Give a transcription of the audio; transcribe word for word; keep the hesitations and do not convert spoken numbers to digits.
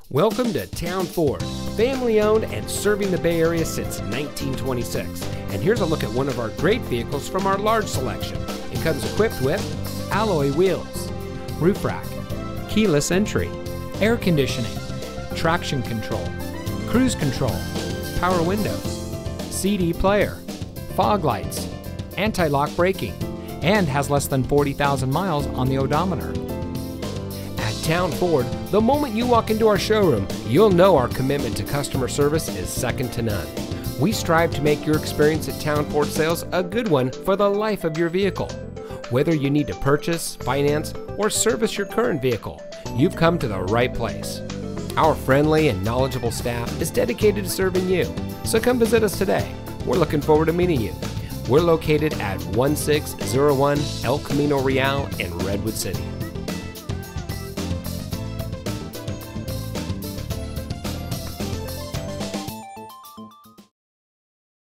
Welcome to Town Ford, family owned and serving the Bay Area since nineteen twenty-six. And here's a look at one of our great vehicles from our large selection. It comes equipped with alloy wheels, roof rack, keyless entry, air conditioning, traction control, cruise control, power windows, C D player, fog lights, anti-lock braking, and has less than forty thousand miles on the odometer. At Town Ford, the moment you walk into our showroom, you'll know our commitment to customer service is second to none. We strive to make your experience at Town Ford sales a good one for the life of your vehicle. Whether you need to purchase, finance, or service your current vehicle, you've come to the right place. Our friendly and knowledgeable staff is dedicated to serving you, so come visit us today. We're looking forward to meeting you. We're located at one six zero one El Camino Real in Redwood City.